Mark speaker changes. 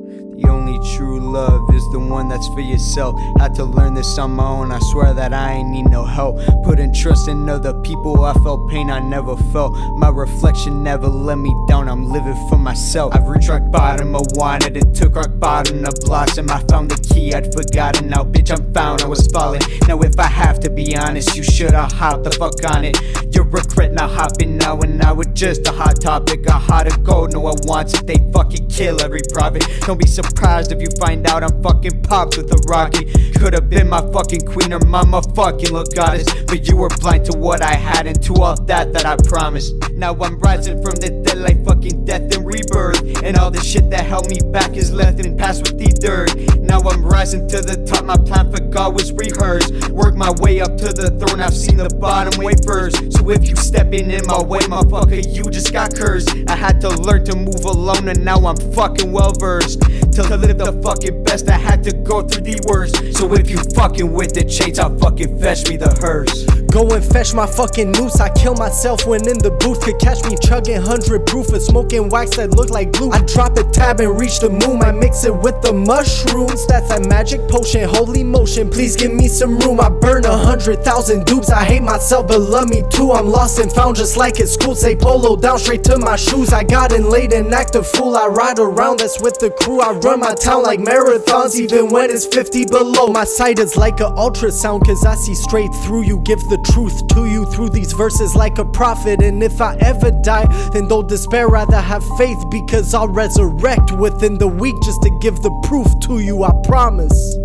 Speaker 1: The only true love is the one that's for yourself. Had to learn this on my own, I swear that I ain't need no help. Putting trust in other people, I felt pain I never felt. My reflection never let me down, I'm living for myself. I've reached rock bottom, I wanted it, took rock bottom to blossom. I found the key, I'd forgotten, now bitch I'm found, I was falling. Now if I have to be honest, you should've hopped the fuck on it. Your regret not hopping now, and now it's just a hot topic. A hot to go, no one wants it, they fucking kill every prophet. Don't be surprised if you find out I'm fucking popped with a rocket. Could've been my fucking queen or mama fucking look goddess, but you were blind to what I had and to all that I promised. Now I'm rising from the dead like fucking death and rebirth, and all the shit that held me back is left and passed with the dirt. Now I'm rising to the top, my plan for God was rehearsed. Work my way up to the throne, I've seen the bottom way first. So if you stepping in my way, motherfucker, you just got cursed. I had to learn to move alone, and now I'm fucking well versed. To live the fucking best, I had to go through the worst. So if you fucking with the chains, I'll fucking fetch me the hearse.
Speaker 2: Go and fetch my fucking noose. I kill myself when in the booth. Could catch me chugging 100 proof of smoking wax that look like glue. I drop a tab and reach the moon. I mix it with the mushrooms. That's that magic potion, holy motion. Please give me some room. I burn 100,000 dupes. I hate myself but love me too. I'm lost and found just like at school. Say polo down straight to my shoes. I got in late and act a fool. I ride around, that's with the crew. I run my town like marathons even when it's 50 below. My sight is like an ultrasound, cause I see straight through you. Give the truth to you through these verses like a prophet. And if I ever die, then don't despair, rather have faith, because I'll resurrect within the week just to give the proof to you, I promise.